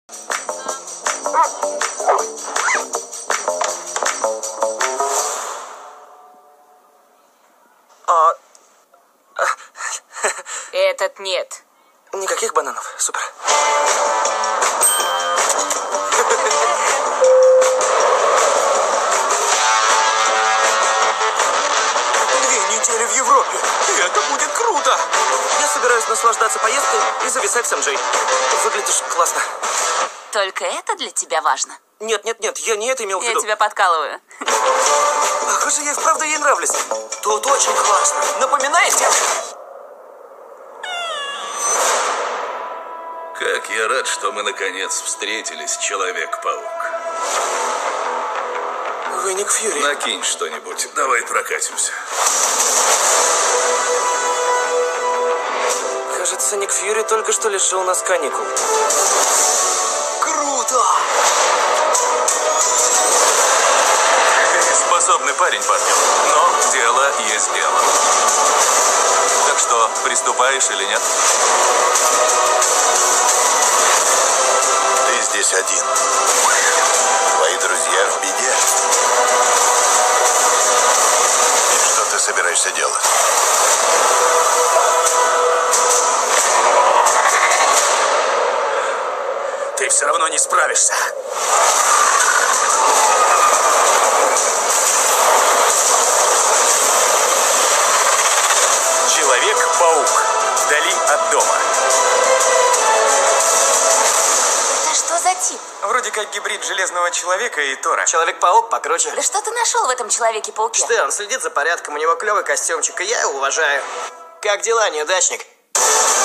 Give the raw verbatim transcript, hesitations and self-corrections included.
А... Этот нет. Никаких бананов. Супер. Две недели в Европе. Это будет круто. Я собираюсь наслаждаться поездкой и зависать с эм джей. Выглядишь классно. Только это для тебя важно? Нет, нет, нет, я не это имел в Я виду. тебя подкалываю. Похоже, я и вправду ей нравлюсь. Тут очень классно. Напоминаете? Как я рад, что мы наконец встретились, Человек-паук. Вы Ник Фьюри. Накинь что-нибудь, давай прокатимся. Кажется, Ник Фьюри только что лишил нас каникул. Круто! Способный парень, парень. Но дело есть дело. Так что, приступаешь или нет? Ты здесь один. Твои друзья в беде. И что ты собираешься делать? Ты все равно не справишься. Человек-паук. Вдали от дома. Да что за тип? Вроде как гибрид Железного Человека и Тора. Человек-паук покруче. Да что ты нашел в этом Человеке-пауке? Он следит за порядком, у него клевый костюмчик, и я его уважаю. Как дела, неудачник?